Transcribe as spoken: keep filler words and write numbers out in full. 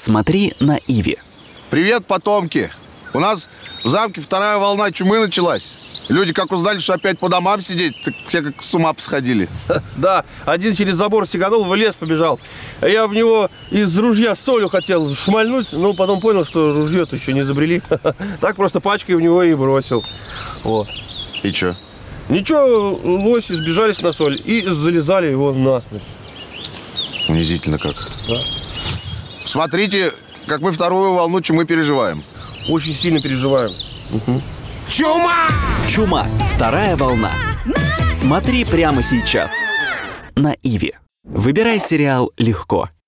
Смотри на Иве. Привет, потомки! У нас в замке вторая волна чумы началась. Люди как узнали, что опять по домам сидеть, так все как с ума посходили. Да, один через забор сиганул, в лес побежал. А я в него из ружья с солью хотел шмальнуть, но потом понял, что ружье-то еще не изобрели. Так просто пачкой в него и бросил. Вот. И чё? Ничего, лоси сбежались на соль и залезали его насмерть. Унизительно как. Да. Смотрите, как мы вторую волну чумы переживаем. Очень сильно переживаем. Угу. Чума! Чума. Вторая волна. Смотри прямо сейчас на Иве. Выбирай сериал легко.